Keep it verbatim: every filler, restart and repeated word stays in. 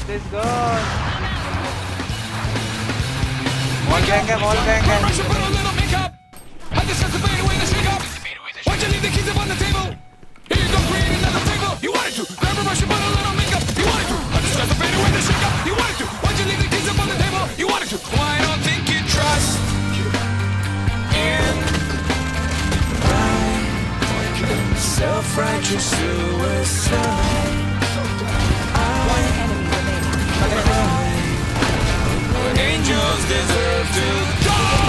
this gun. Wall bang है, wall bang है. I just have to fade away the shake up. Why'd you leave the keys up on the table? Here you go, create another fable. You wanted to grab a brush and put a little makeup. You wanted to. I just have to fade away the shake up. You wanted to. Why'd you leave the keys up on the table? You wanted to. Well, I don't think you trust in my self-righteous suicide. One enemy remaining. Angels deserve to die.